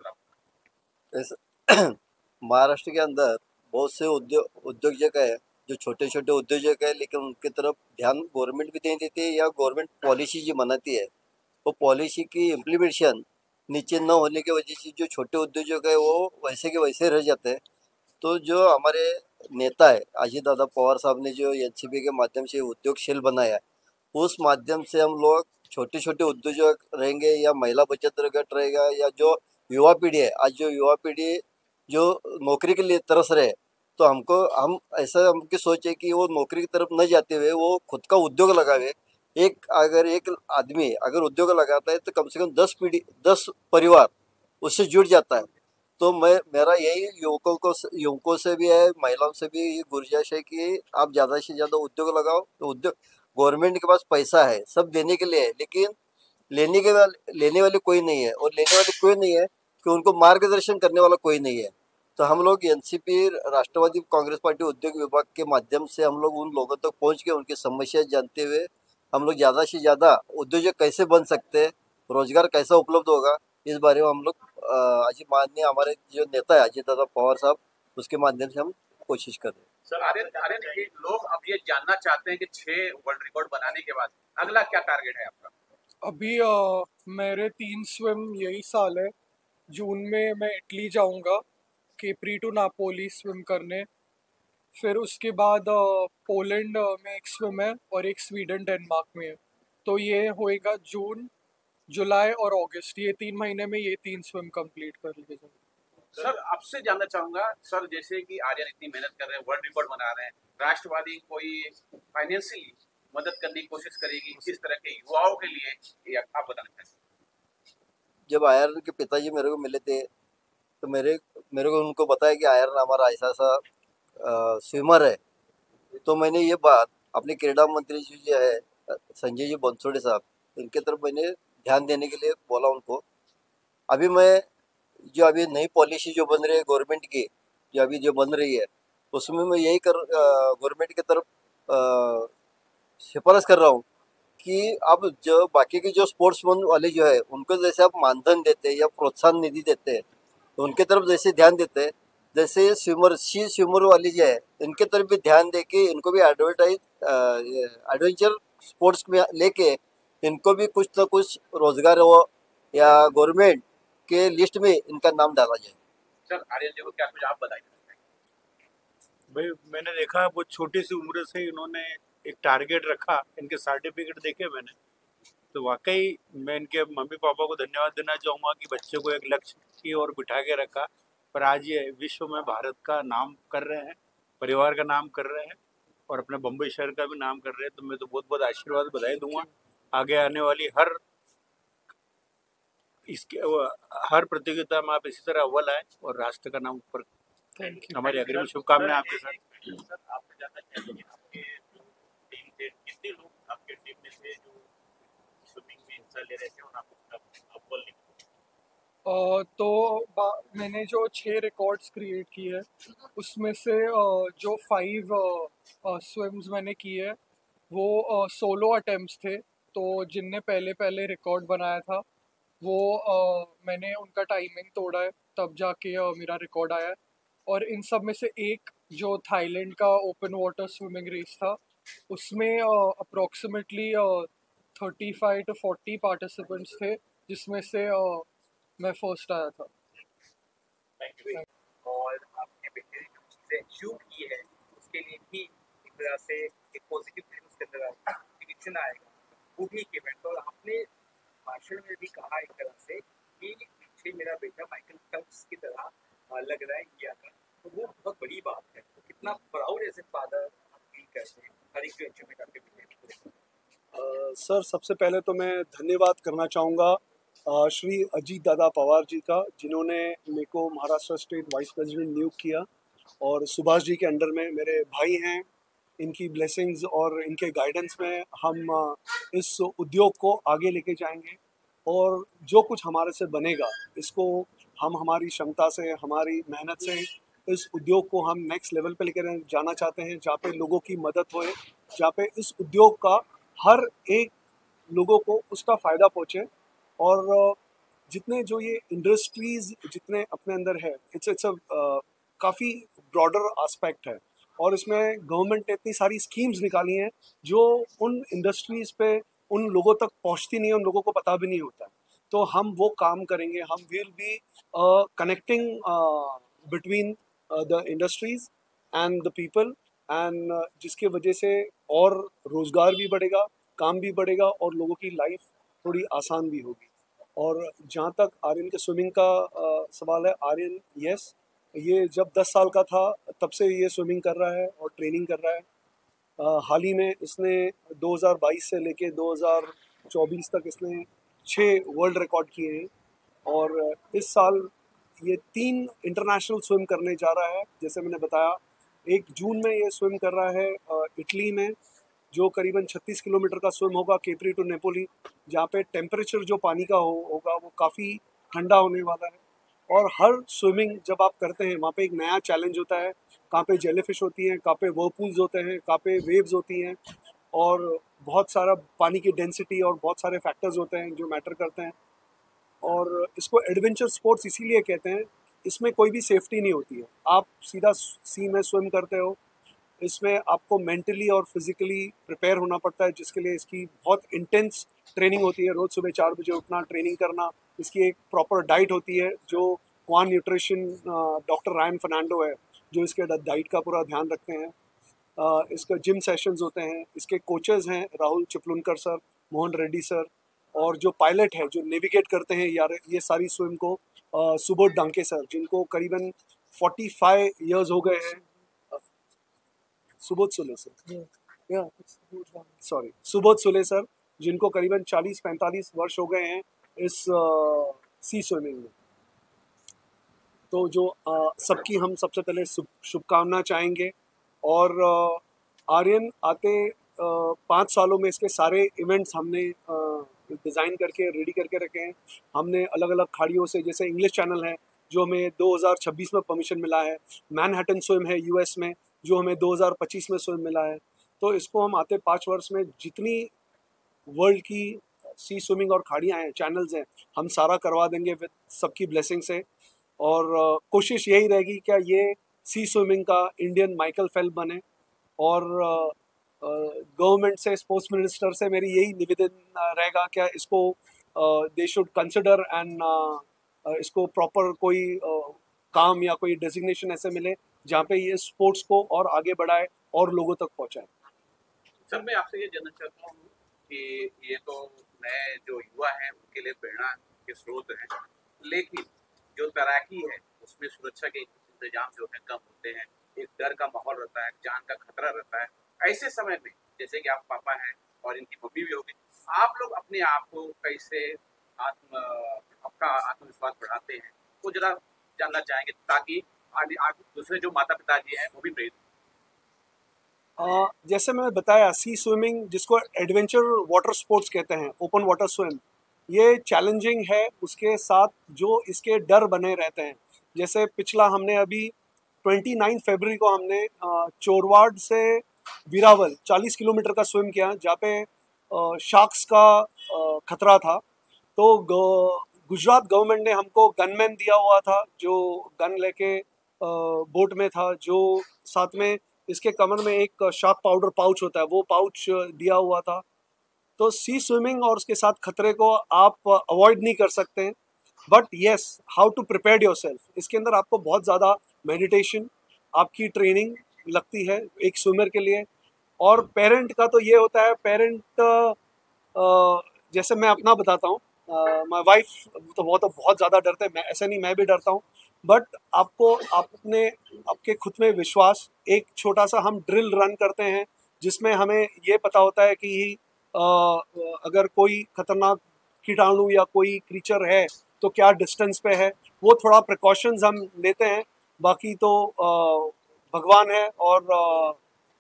महाराष्ट्र के अंदर बहुत से उद्योग उद्योजक है जो छोटे छोटे उद्योजक है, लेकिन उनकी तरफ ध्यान गवर्नमेंट भी नहीं देती है या गवर्नमेंट पॉलिसी जो बनाती है वो पॉलिसी की इम्प्लीमेंटेशन नीचे न होने की वजह से जो छोटे उद्योजक है वो वैसे के वैसे रह जाते हैं। तो जो हमारे नेता है अजीत दादा पवार साहब ने जो एनसीपी के माध्यम से उद्योगशील बनाया है, उस माध्यम से हम लोग छोटे छोटे उद्योजक रहेंगे या महिला बचत गट रहेगा या जो युवा पीढ़ी है, आज जो युवा पीढ़ी जो नौकरी के लिए तरस रहे, तो हमको हम ऐसा हमकी सोच है कि वो नौकरी की तरफ न जाते हुए वो खुद का उद्योग लगावे। एक अगर एक आदमी अगर उद्योग लगाता है तो कम से कम दस पीढ़ी दस परिवार उससे जुड़ जाता है। तो मैं मेरा यही युवकों को युवकों से भी है, महिलाओं से भी ये गुजारिश है कि आप ज़्यादा से ज़्यादा उद्योग लगाओ। तो उद्योग गवर्नमेंट के पास पैसा है, सब देने के लिए है, लेकिन लेने के वाले लेने वाले कोई नहीं है और लेने वाले कोई नहीं है कि उनको मार्गदर्शन करने वाला कोई नहीं है। तो हम लोग एनसीपी राष्ट्रवादी कांग्रेस पार्टी उद्योग विभाग के माध्यम से हम लोग उन लोगों तक पहुंच के उनकी समस्या जानते हुए हम लोग ज़्यादा से ज़्यादा उद्योजक कैसे बन सकते हैं, रोजगार कैसा उपलब्ध होगा, इस बारे में हम लोग आज माननीय हमारे जो नेता है अजीत दादा पवार साहब, उसके माध्यम से हम कोशिश कर रहे हैं। सर आर्यन आर्यन ये लोग अब ये जानना चाहते हैं कि छह वर्ल्ड रिकॉर्ड बनाने के बाद अगला क्या टारगेट है आपका? अभी आ, मेरे तीन स्विम यही साल है। जून में मैं इटली जाऊंगा केप्री टू नापोली स्विम करने, फिर उसके बाद पोलैंड में एक स्विम है और एक स्वीडन डेनमार्क में है। तो ये होएगा जून, जुलाई और अगस्त, ये तीन महीने में ये तीन स्विम कंप्लीट कर लिए जाएंगे। सर आपसे जानना चाहूंगा सर, जैसे कि आर्यन इतनी मेहनत कर रहे हैं, वर्ल्ड रिकॉर्ड बना रहे हैं, राष्ट्रवादी कोई फाइनेंशियली मदद करने की कोशिश करेगी किस तरह के युवाओं के लिए, ये आप बताना चाहेंगे? जब आयरन के पिताजी मेरे को मिले थे तो मेरे मेरे को उनको बताया कि आयरन हमारा ऐसा ऐसा स्विमर है। तो मैंने ये बात अपने क्रीड़ा मंत्री जी जो है संजय जी बनसोड़े साहब, इनके तरफ मैंने ध्यान देने के लिए बोला उनको। अभी मैं जो अभी नई पॉलिसी जो बन रही है गवर्नमेंट की, जो अभी जो बन रही है, उसमें मैं यही कर गवर्नमेंट की तरफ सिफारिश कर रहा हूँ कि अब जो बाकी के जो स्पोर्ट्समैन वाले जो है उनको जैसे आप मानधन देते हैं या प्रोत्साहन निधि देते हैं, तो उनके तरफ जैसे ध्यान देते हैं, जैसे स्विमर सी स्विमर वाली जो है इनके तरफ भी ध्यान दे के इनको भी एडवर्टाइज एडवेंचर स्पोर्ट्स में लेके इनको भी कुछ ना कुछ रोजगार हो या गवर्नमेंट के लिस्ट में इनका नाम डाला जाए। सर आर्यन जी को क्या कुछ आप बताइए? भाई मैंने देखा बहुत छोटी सी उम्र से इन्होंने एक टारगेट रखा, इनके सर्टिफिकेट देखे मैंने, तो वाकई मैं इनके मम्मी पापा को धन्यवाद देना चाहूँगा कि बच्चे को एक लक्ष्य की ओर बिठा के रखा, पर आज ये विश्व में भारत का नाम कर रहे हैं, परिवार का नाम कर रहे हैं और अपने बम्बई शहर का भी नाम कर रहे हैं। तो मैं तो बहुत बहुत आशीर्वाद बधाई दूंगा। आगे आने वाली हर इसके हर प्रतियोगिता में आप इसी तरह अव्वल आए और राष्ट्र का नाम ऊपर। हमारी अग्रिम शुभकामनाएं आपके साथ। सर आपसे जानना चाहिए आपके जो टीम थे, कितने लोग आपके टीम में थे जो स्विमिंग में हिस्सा ले रहे थे और आप उसका अव्वल निकले? Uh, तो मैंने जो छः रिकॉर्ड्स क्रिएट किए हैं उसमें से uh, जो फाइव स्विम्स मैंने किए वो सोलो uh, अटेम्प्ट्स थे। तो जिनने पहले पहले रिकॉर्ड बनाया था वो uh, मैंने उनका टाइमिंग तोड़ा है, तब जाके uh, मेरा रिकॉर्ड आया है। और इन सब में से एक जो थाईलैंड का ओपन वाटर स्विमिंग रेस था उसमें approximately thirty five to forty participants थे, जिसमें से uh, मैं फर्स्ट आया था। और आपने बेटे जो चीज़ें अचीव की है उसके लिए भी एक तरह से एक पॉजिटिव फीलिंग उसके अंदर रिएक्शन आएगा, वो भी एक इवेंट। और आपने भाषण में भी कहा एक तरह से कि पीछे मेरा बेटा माइकल फेल्प्स की तरह लग रहा है इंडिया का, तो वो बहुत बड़ी बात है। तो कितना प्राउड एज ए फादर आप फील करते हैं हर एक जो अचीवमेंट आपके बेटे को? सर सबसे पहले तो मैं धन्यवाद करना चाहूँगा श्री अजीत दादा पवार जी का, जिन्होंने मेरे को महाराष्ट्र स्टेट वाइस प्रेसिडेंट नियुक्त किया और सुभाष जी के अंडर में मेरे भाई हैं इनकी ब्लेसिंग्स और इनके गाइडेंस में हम अ, इस उद्योग को आगे लेके जाएंगे और जो कुछ हमारे से बनेगा इसको हम हमारी क्षमता से, हमारी मेहनत से इस उद्योग को हम नेक्स्ट लेवल पे लेकर जाना चाहते हैं, जहाँ पे लोगों की मदद होए, जहाँ पे इस उद्योग का हर एक लोगों को उसका फ़ायदा पहुँचे। और अ, जितने जो ये इंडस्ट्रीज़ जितने अपने अंदर है, इट्स इट्स अ काफ़ी ब्रॉडर आस्पेक्ट है और इसमें गवर्नमेंट ने इतनी सारी स्कीम्स निकाली हैं जो उन इंडस्ट्रीज़ पे उन लोगों तक पहुंचती नहीं है, उन लोगों को पता भी नहीं होता है। तो हम वो काम करेंगे, हम will be connecting between the industries and the people and जिसके वजह से और रोज़गार भी बढ़ेगा, काम भी बढ़ेगा और लोगों की लाइफ थोड़ी आसान भी होगी। और जहाँ तक आर्यन के स्विमिंग का uh, सवाल है, आर्यन यस, ये जब दस साल का था तब से ये स्विमिंग कर रहा है और ट्रेनिंग कर रहा है। Uh, हाल ही में इसने दो हज़ार बाईस से लेके दो हज़ार चौबीस तक इसने छः वर्ल्ड रिकॉर्ड किए हैं और इस साल ये तीन इंटरनेशनल स्विम करने जा रहा है। जैसे मैंने बताया, एक जून में ये स्विम कर रहा है uh, इटली में, जो करीबन छत्तीस किलोमीटर का स्विम होगा, केपरी टू नेपोली, जहाँ पे टेम्परेचर जो पानी का हो, होगा वो काफ़ी ठंडा होने वाला है। और हर स्विमिंग जब आप करते हैं वहाँ पे एक नया चैलेंज होता है, कहाँ पे जेलीफिश होती हैं, कहाँ पे वर्लपूल्स होते हैं, कहाँ पे वेव्स होती हैं और बहुत सारा पानी की डेंसिटी और बहुत सारे फैक्टर्स होते हैं जो मैटर करते हैं। और इसको एडवेंचर स्पोर्ट्स इसीलिए कहते हैं, इसमें कोई भी सेफ्टी नहीं होती है। आप सीधा सी में स्विम करते हो, इसमें आपको मेंटली और फिजिकली प्रिपेयर होना पड़ता है, जिसके लिए इसकी बहुत इंटेंस ट्रेनिंग होती है। रोज़ सुबह चार बजे उठना, ट्रेनिंग करना, इसकी एक प्रॉपर डाइट होती है जो क्वान न्यूट्रिशन डॉक्टर रायन फर्नांडो है जो इसके डाइट का पूरा ध्यान रखते हैं। uh, इसके जिम सेशंस होते हैं, इसके कोचेज़ हैं राहुल चिपलुनकर सर, मोहन रेड्डी सर, और जो पायलट है जो नेविगेट करते हैं यार ये सारी स्विम को, uh, सुबोध डांके सर, जिनको करीबन पैंतालीस इयर्स हो गए हैं। Subodh Sule sir, sorry Subodh Sule sir, जिनको करीबन चालीस पैंतालीस वर्ष हो गए हैं इस uh, सी स्विमिंग में। तो जो uh, सबकी हम सबसे पहले शुभकामना चाहेंगे। और uh, आर्यन आते uh, पाँच सालों में इसके सारे इवेंट्स हमने डिज़ाइन uh, करके रेडी करके रखे हैं। हमने अलग अलग खाड़ियों से, जैसे इंग्लिश चैनल है जो हमें दो हज़ार छब्बीस में परमिशन मिला है, मैनहट्टन स्विम है यूएस में जो हमें दो हज़ार पच्चीस में स्विम मिला है। तो इसको हम आते पाँच वर्ष में जितनी वर्ल्ड की सी स्विमिंग और खाड़ियाँ हैं, चैनल्स हैं, हम सारा करवा देंगे विद सबकी ब्लेसिंग से। और uh, कोशिश यही रहेगी क्या ये सी स्विमिंग का इंडियन माइकल फेल्प बने। और गवर्नमेंट uh, uh, से, स्पोर्ट्स मिनिस्टर से मेरी यही निवेदन uh, रहेगा क्या इसको दे शुड कंसिडर एंड इसको प्रॉपर कोई uh, काम या कोई डेजिग्नेशन ऐसे मिले जहाँ पे ये स्पोर्ट्स को और आगे बढ़ाए और लोगों तक पहुँचाए। सर मैं आपसे ये जानना चाहता हूँ कि ये तो नए जो युवा हैं उनके लिए प्रेरणा के स्रोत हैं, लेकिन जो तैराकी है उसमें सुरक्षा के इंतजाम जो है कम होते हैं, एक डर का माहौल रहता है, जान का खतरा रहता है। ऐसे समय में जैसे कि आप पापा हैं और इनकी मम्मी भी होगी, आप लोग अपने आप को कैसे आत्म आपका आत्मविश्वास बढ़ाते हैं वो जरा जानना चाहेंगे, ताकि आगे आगे दूसरे जो माता पिता जी हैं वो भी प्रेरित। Uh, जैसे मैं बताया, सी स्विमिंग जिसको एडवेंचर वाटर स्पोर्ट्स कहते हैं, ओपन वाटर स्विम, ये चैलेंजिंग है, उसके साथ जो इसके डर बने रहते हैं। जैसे पिछला हमने अभी उनतीस फरवरी को हमने uh, चोरवाड से वीरावल चालीस किलोमीटर का स्विम किया, जहाँ पे uh, शार्क्स का uh, खतरा था। तो गुजरात गवर्नमेंट ने हमको गनमैन दिया हुआ था जो गन लेके uh, बोट में था, जो साथ में इसके कमर में एक शार्क पाउडर पाउच होता है, वो पाउच दिया हुआ था। तो सी स्विमिंग और उसके साथ खतरे को आप अवॉइड नहीं कर सकते, but yes how to prepare yourself, इसके अंदर आपको बहुत ज़्यादा मेडिटेशन, आपकी ट्रेनिंग लगती है एक स्विमर के लिए। और पेरेंट का तो ये होता है, पेरेंट जैसे मैं अपना बताता हूँ, माय वाइफ तो वो तो बहुत ज़्यादा डरते हैं, मैं ऐसा नहीं, मैं भी डरता हूँ, बट आपको अपने आपके खुद में विश्वास, एक छोटा सा हम ड्रिल रन करते हैं जिसमें हमें ये पता होता है कि आ, अगर कोई खतरनाक कीटाणु या कोई क्रीचर है तो क्या डिस्टेंस पे है, वो थोड़ा प्रिकॉशंस हम लेते हैं। बाकी तो आ, भगवान है और आ,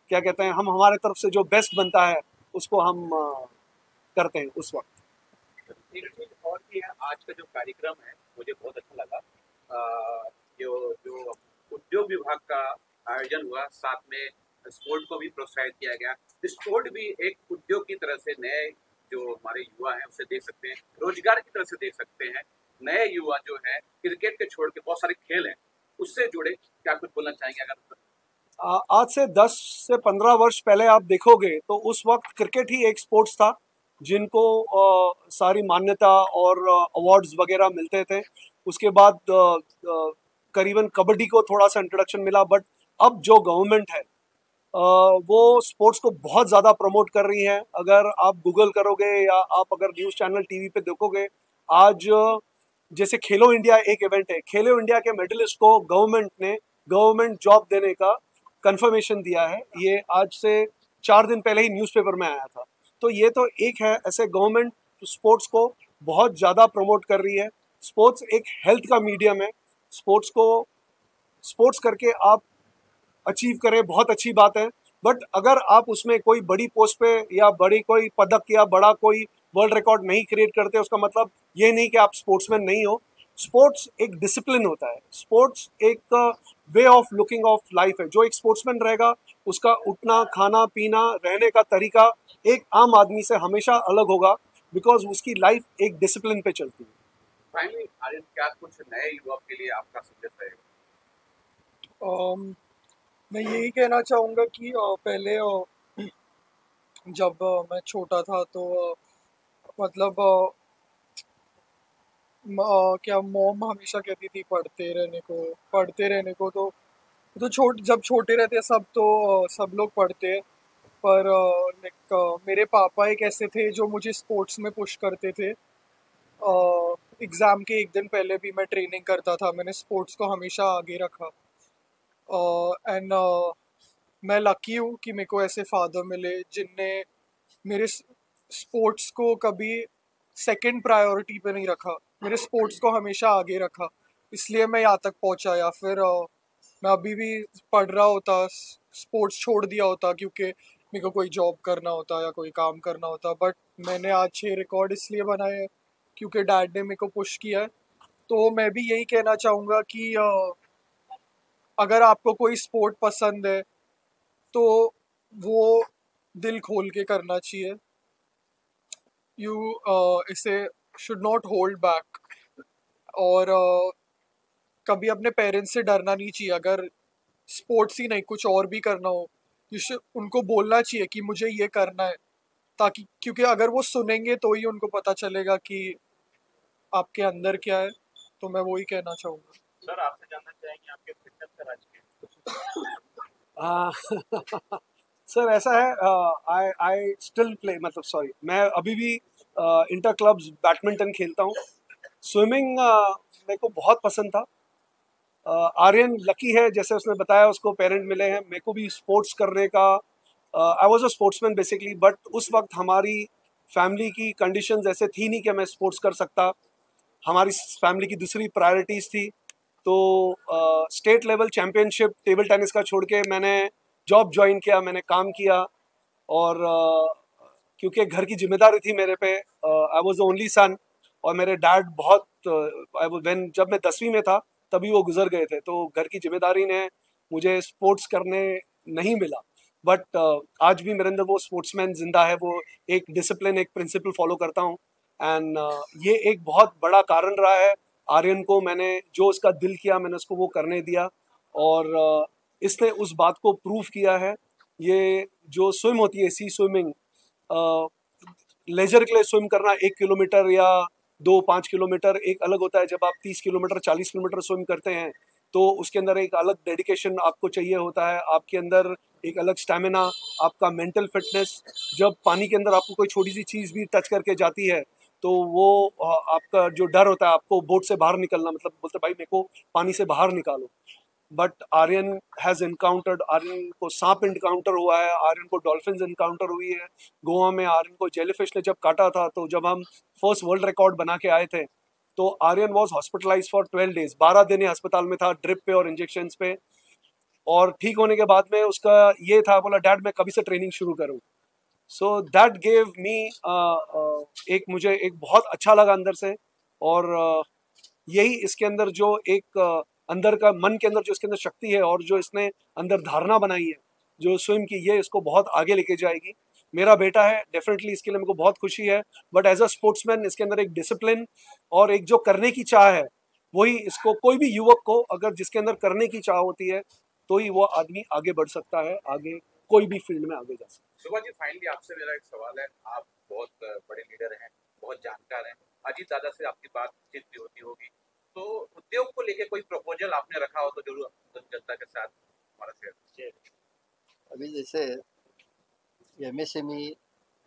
क्या कहते हैं, हम हमारे तरफ से जो बेस्ट बनता है उसको हम uh, करते हैं उस वक्त। एक चीज और भी है, आज का जो कार्यक्रम है मुझे बहुत अच्छा लगा। आ, जो जो उद्योग विभाग का आयोजन हुआ, साथ में स्पोर्ट को भी प्रोत्साहित किया गया। स्पोर्ट भी एक उद्योग की तरह से नए जो हमारे युवा हैं उसे देख सकते हैं, रोजगार की तरह से देख सकते हैं। नए युवा जो है क्रिकेट के छोड़ के बहुत सारे खेल हैं उससे जुड़े, क्या कुछ बोलना चाहेंगे? अगर आज से दस से पंद्रह वर्ष पहले आप देखोगे तो उस वक्त क्रिकेट ही एक स्पोर्ट्स था जिनको आ, सारी मान्यता और अवार्ड्स वगैरह मिलते थे। उसके बाद आ, आ, करीबन कबड्डी को थोड़ा सा इंट्रोडक्शन मिला, बट अब जो गवर्नमेंट है आ, वो स्पोर्ट्स को बहुत ज़्यादा प्रमोट कर रही है। अगर आप गूगल करोगे या आप अगर न्यूज़ चैनल टीवी पे देखोगे, आज जैसे खेलो इंडिया एक इवेंट है, खेलो इंडिया के मेडलिस्ट को गवर्नमेंट ने गवर्नमेंट जॉब देने का कंफर्मेशन दिया है। ये आज से चार दिन पहले ही न्यूज़पेपर में आया था। तो ये तो एक है, ऐसे गवर्नमेंट स्पोर्ट्स को बहुत ज़्यादा प्रमोट कर रही है। स्पोर्ट्स एक हेल्थ का मीडियम है। स्पोर्ट्स को स्पोर्ट्स करके आप अचीव करें, बहुत अच्छी बात है, बट अगर आप उसमें कोई बड़ी पोस्ट पे या बड़ी कोई पदक या बड़ा कोई वर्ल्ड रिकॉर्ड नहीं क्रिएट करते, उसका मतलब ये नहीं कि आप स्पोर्ट्समैन नहीं हो। स्पोर्ट्स एक डिसिप्लिन होता है, स्पोर्ट्स एक way of looking of life है। जो एक स्पोर्ट्समैन रहेगा उसका उठना, खाना, पीना, रहने का तरीका एक आम आदमी से हमेशा अलग होगा, बिकॉज उसकी लाइफ एक डिसिप्लिन पे चलती है। फाइनली आर्यन, क्या कुछ नए युवा के लिए आपका संदेश रहेगा? um, मैं यही कहना चाहूँगा कि uh, पहले uh, जब uh, मैं छोटा था तो uh, मतलब uh, म, uh, क्या मॉम हमेशा कहती थी पढ़ते रहने को पढ़ते रहने को तो तो छोट जब छोटे रहते सब तो uh, सब लोग पढ़ते हैं, पर लाइक uh, uh, मेरे पापा एक ऐसे थे जो मुझे स्पोर्ट्स में पुश करते थे। एग्ज़ाम uh, के एक दिन पहले भी मैं ट्रेनिंग करता था, मैंने स्पोर्ट्स को हमेशा आगे रखा। एंड uh, uh, मैं लकी हूँ कि मेरे को ऐसे फादर मिले जिनने मेरे स्पोर्ट्स को कभी सेकंड प्रायोरिटी पे नहीं रखा, मेरे स्पोर्ट्स को हमेशा आगे रखा, इसलिए मैं यहाँ तक पहुँचा। या फिर uh, मैं अभी भी पढ़ रहा होता, स्पोर्ट्स छोड़ दिया होता क्योंकि मेरे को कोई जॉब करना होता या कोई काम करना होता, बट मैंने आज छः रिकॉर्ड इसलिए बनाए हैं क्योंकि डैड ने मेरे को पुश किया है। तो मैं भी यही कहना चाहूँगा कि uh, अगर आपको कोई स्पोर्ट पसंद है तो वो दिल खोल के करना चाहिए। यू uh, इसे शुड नॉट होल्ड बैक, और uh, कभी अपने पेरेंट्स से डरना नहीं चाहिए। अगर स्पोर्ट्स ही नहीं कुछ और भी करना हो, यू शुड उनको बोलना चाहिए कि मुझे ये करना है, ताकि क्योंकि अगर वो सुनेंगे तो ही उनको पता चलेगा कि आपके अंदर क्या है। तो मैं वही कहना चाहूँगा। सर, आपसे जानना चाहेंगे आपके फिटनेस का राज क्या? सर ऐसा है, आई आई स्टिल प्ले, मतलब सॉरी मैं अभी भी इंटर क्लब्स बैडमिंटन खेलता हूँ। स्विमिंग uh, मेरे को बहुत पसंद था। uh, आर्यन लकी है, जैसे उसने बताया उसको पेरेंट मिले हैं। मेरे को भी स्पोर्ट्स करने का, I was a sportsman basically, but उस वक्त हमारी फैमिली की कंडीशंस ऐसे थी नहीं कि मैं स्पोर्ट्स कर सकता। हमारी फैमिली की दूसरी प्रायोरिटीज़ थी। तो state level championship table tennis का छोड़ के मैंने जॉब ज्वाइन किया, मैंने काम किया, और uh, क्योंकि घर की जिम्मेदारी थी मेरे पे, I was the only son, और मेरे डैड बहुत uh, when, जब मैं दसवीं में था तभी वो गुजर गए थे, तो घर की जिम्मेदारी ने मुझे स्पोर्ट्स करने नहीं मिला। बट uh, आज भी मेरे अंदर वो स्पोर्ट्समैन जिंदा है, वो एक डिसिप्लिन, एक प्रिंसिपल फॉलो करता हूँ। एंड uh, ये एक बहुत बड़ा कारण रहा है आर्यन को, मैंने जो उसका दिल किया मैंने उसको वो करने दिया, और uh, इसने उस बात को प्रूव किया है। ये जो स्विम होती है, सी स्विमिंग, लेजर के लिए स्विम करना एक किलोमीटर या दो पाँच किलोमीटर एक अलग होता है। जब आप तीस किलोमीटर चालीस किलोमीटर स्विम करते हैं तो उसके अंदर एक अलग डेडिकेशन आपको चाहिए होता है, आपके अंदर एक अलग स्टैमिना, आपका मेंटल फिटनेस। जब पानी के अंदर आपको कोई छोटी सी चीज़ भी टच करके जाती है तो वो आपका जो डर होता है, आपको बोट से बाहर निकलना, मतलब बोलते भाई मेरे को पानी से बाहर निकालो। But Aryan has encountered, Aryan को सांप इनकाउंटर हुआ है, आर्यन को डॉल्फिन्स इनकाउंटर हुई है। गोवा में आर्यन को जेलीफिश ने जब काटा था, तो जब हम फर्स्ट वर्ल्ड रिकॉर्ड बना के आए थे तो Aryan was hospitalize for twelve days, बारह दिन अस्पताल में था, ड्रिप पे और इंजेक्शंस पे। और ठीक होने के बाद में उसका ये था, बोला डैड मैं कभी से ट्रेनिंग शुरू करूँ। सो दैट गेव मी एक मुझे एक बहुत अच्छा लगा अंदर से। और uh, यही इसके अंदर जो एक uh, अंदर का मन के अंदर जो इसके अंदर शक्ति है और जो इसने अंदर धारणा बनाई है जो स्विम की, ये इसको बहुत आगे लेके जाएगी। मेरा बेटा है, डेफिनेटली इसके लिए मेरे को बहुत खुशी है, बट एज अ स्पोर्ट्समैन इसके अंदर एक डिसिप्लिन और एक जो करने की चाह है, वही इसको, कोई भी युवक को अगर जिसके अंदर करने की चाह होती है तो ही वो आदमी आगे बढ़ सकता है, आगे कोई भी फील्ड में आगे जा सकता है। सुभाष जी, फाइनली आपसे मेरा एक सवाल है। आप बहुत बड़े लीडर हैं, बहुत जानकार हैं, अजीत दादा से आपकी बातचीत भी होती होगी, तो उद्योग को लेके कोई प्रपोजल आपने रखा हो तो जरूर जनता के साथ हमारा शेयर। अभी जैसे एमएसएमई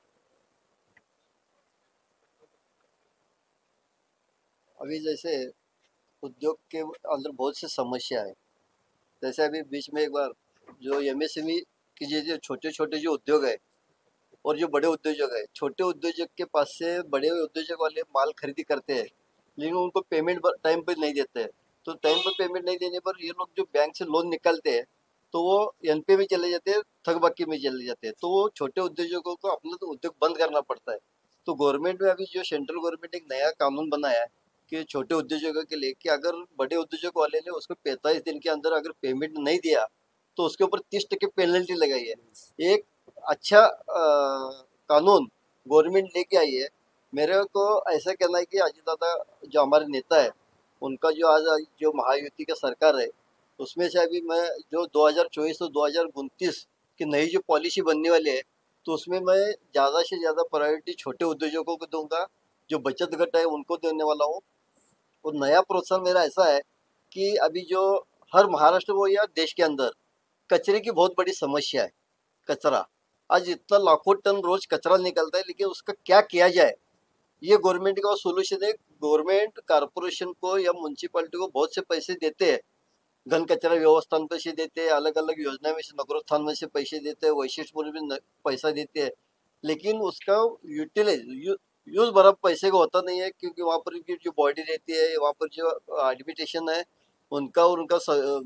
अभी जैसे उद्योग के अंदर बहुत सी समस्या है। जैसे अभी बीच में एक बार जो एमएसएमई की जो छोटे छोटे जो उद्योग है और जो बड़े उद्योजक है, छोटे उद्योजक के पास से बड़े उद्योजक वाले माल खरीदी करते हैं, लेकिन उनको पेमेंट टाइम पर नहीं देते हैं। तो टाइम पर पेमेंट नहीं देने पर ये लोग जो बैंक से लोन निकालते हैं तो वो एनपीए में चले जाते हैं, थकबाकी में चले जाते हैं। तो वो छोटे उद्योजकों को अपना तो उद्योग बंद करना पड़ता है। तो गवर्नमेंट में अभी जो सेंट्रल गवर्नमेंट एक नया कानून बनाया है कि छोटे उद्योजकों के लिए कि अगर बड़े उद्योजक वाले ने उसको पैंतालीस दिन के अंदर अगर पेमेंट नहीं दिया तो उसके ऊपर तीस टके पेनल्टी लगाई है। एक अच्छा आ, कानून गवर्नमेंट लेके आई है। मेरे को ऐसा कहना है कि अजीत दादा जो हमारे नेता है, उनका जो आज जो महायुति का सरकार है, उसमें से अभी मैं जो दो हज़ार चौबीस और दो हज़ार उनतीस की नई जो पॉलिसी बनने वाली है, तो उसमें मैं ज़्यादा से ज़्यादा प्रायोरिटी छोटे उद्योजकों को दूंगा, जो बचत गट है उनको देने वाला हूँ। और नया प्रोत्साहन मेरा ऐसा है कि अभी जो हर महाराष्ट्र वो या देश के अंदर कचरे की बहुत बड़ी समस्या है। कचरा आज इतना लाखों टन रोज कचरा निकलता है, लेकिन उसका क्या किया जाए, ये गवर्नमेंट का सोल्यूशन है। गवर्नमेंट कारपोरेशन को या म्यूनसिपालिटी को बहुत से पैसे देते हैं, घन कचरा व्यवस्थान पैसे देते हैं, अलग अलग योजना में से नगरोत्थान में से पैसे देते हैं, वैशिष्ट में पैसा देते हैं, लेकिन उसका यूटिलाइज यू, यूज बराबर पैसे का होता नहीं है। क्योंकि वहाँ पर की जो बॉडी रहती है, वहाँ पर जो एडमिनिस्ट्रेशन है उनका और उनका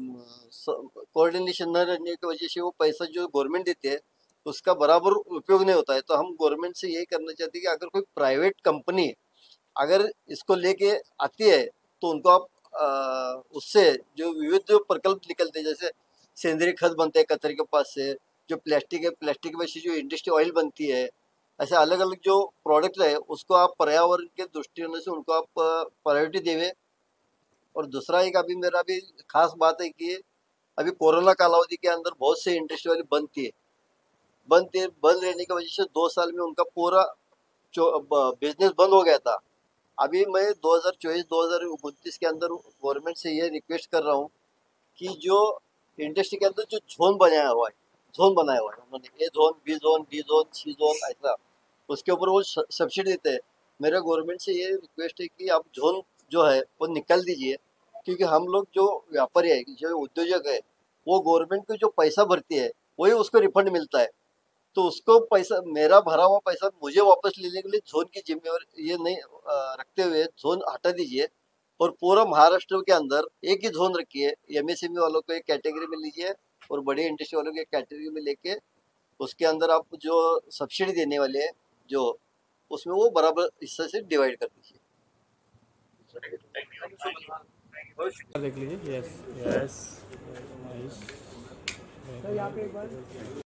कोऑर्डिनेशन न रहने की वजह से वो पैसा जो गवर्नमेंट देती है उसका बराबर उपयोग नहीं होता है। तो हम गवर्नमेंट से यही करना चाहते हैं कि अगर कोई प्राइवेट कंपनी अगर इसको लेके आती है तो उनको आप आ, उससे जो विविध जो प्रकल्प निकलते हैं, जैसे सेंद्रीय खत बनते हैं कचरे के पास से, जो प्लास्टिक है प्लास्टिक में से जो इंडस्ट्री ऑयल बनती है, ऐसे अलग अलग जो प्रोडक्ट है उसको आप पर्यावरण के दृष्टिकोण से उनको आप प्रायोरिटी देवे। और दूसरा एक अभी मेरा अभी खास बात है कि अभी कोरोना कालावधि के अंदर बहुत से इंडस्ट्री वाली बंद थी बंद थी बंद रहने की वजह से दो साल में उनका पूरा बिजनेस बंद हो गया था। अभी मैं दो हज़ार चौबीस दो हज़ार उनतीस के अंदर गवर्नमेंट से ये रिक्वेस्ट कर रहा हूँ कि जो इंडस्ट्री के अंदर जो जोन बनाया हुआ है जोन बनाया हुआ है उन्होंने, A zone, B zone, D zone, C zone, ऐसा उसके ऊपर वो सब्सिडी देते हैं। मेरा गवर्नमेंट से ये रिक्वेस्ट है कि आप जोन जो है वो निकाल दीजिए, क्योंकि हम लोग जो व्यापारी है, जो उद्योजक है, वो गवर्नमेंट को जो पैसा भरती है वही उसको रिफंड मिलता है। तो उसको पैसा, मेरा भरा हुआ पैसा मुझे वापस लेने के लिए जोन की जिम्मेवारी ये नहीं रखते हुए जोन हटा दीजिए और पूरा महाराष्ट्र के अंदर एक ही जोन रखिए। एमएसएमई वालों को एक कैटेगरी में लीजिए और बड़ी इंडस्ट्री वालों को एक कैटेगरी में लेके उसके अंदर आप जो सब्सिडी देने वाले हैं जो उसमें वो बराबर हिस्से से डिवाइड कर दीजिए। देख लीजिए। Yes yes.